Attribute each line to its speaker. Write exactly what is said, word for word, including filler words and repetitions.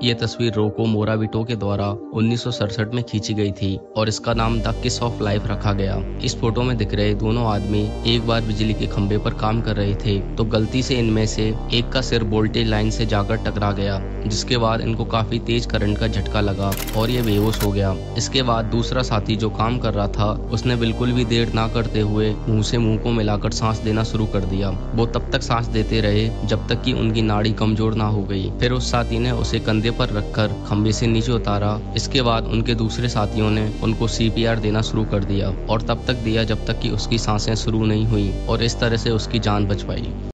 Speaker 1: ये तस्वीर रोको मोराविटो के द्वारा उन्नीस सौ सड़सठ में खींची गई थी और इसका नाम द किस ऑफ लाइफ रखा गया। इस फोटो में दिख रहे दोनों आदमी एक बार बिजली के खंभे पर काम कर रहे थे तो गलती से इनमें से एक का सिर वोल्टेज लाइन से जाकर टकरा गया, जिसके बाद इनको काफी तेज करंट का झटका लगा और ये बेहोश हो गया। इसके बाद दूसरा साथी जो काम कर रहा था उसने बिल्कुल भी देर ना करते हुए मुंह से मुंह को मिलाकर सांस देना शुरू कर दिया। वो तब तक सांस देते रहे जब तक कि उनकी नाड़ी कमजोर ना हो गई। फिर उस साथी ने उसे कंधे पर रखकर खंबे से नीचे उतारा। इसके बाद उनके दूसरे साथियों ने उनको सी पी आर देना शुरू कर दिया और तब तक दिया जब तक कि उसकी सांसें शुरू नहीं हुई और इस तरह से उसकी जान बच पाई।